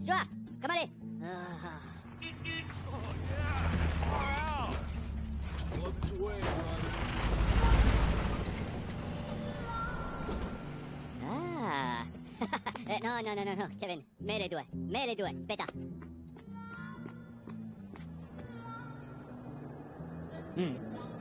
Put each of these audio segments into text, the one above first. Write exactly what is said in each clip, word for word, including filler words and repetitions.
Stuart, come allez. Ah. Ah. Eh, no, no, no, no, no, Kevin. Mets les doigts. Mets les doigts. Aspetta. Hmm.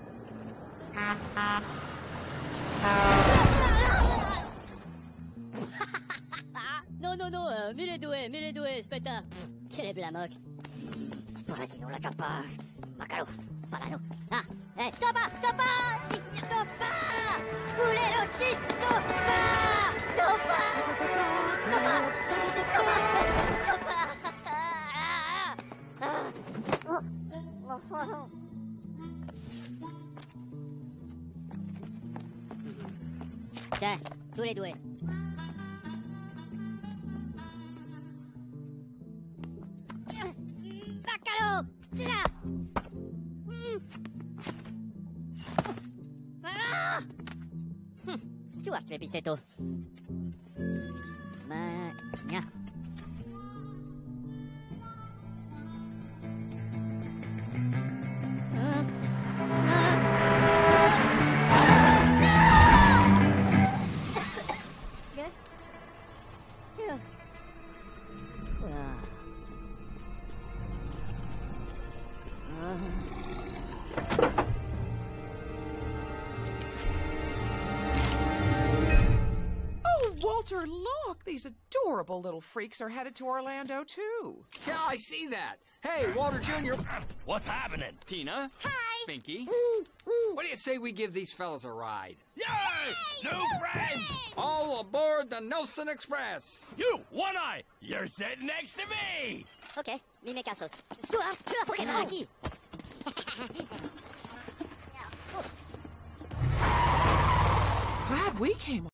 No, no, no, uh, mets les doigts, mets les doigts, aspetta. Quelle blamoc. Paratino la capa. Macalo. Parano. Ah, eh, stoppa, stoppa! Stoppa! Voulez lo stoppa! Stoppa! Stoppa! Stoppa! Stoppa! Tiens, tous les doués. Bacalo! Stuart l'épicetto. Ma... Nya. Walter, look! These adorable little freaks are headed to Orlando, too. Yeah, I see that. Hey, Walter Junior What's happening? Tina. Hi! Pinky. What do you say we give these fellas a ride? Yay! New friends! All aboard the Nelson Express! You, One Eye! You're sitting next to me! Ok, mime casos. Stuart, ¿por qué no aquí? Glad we came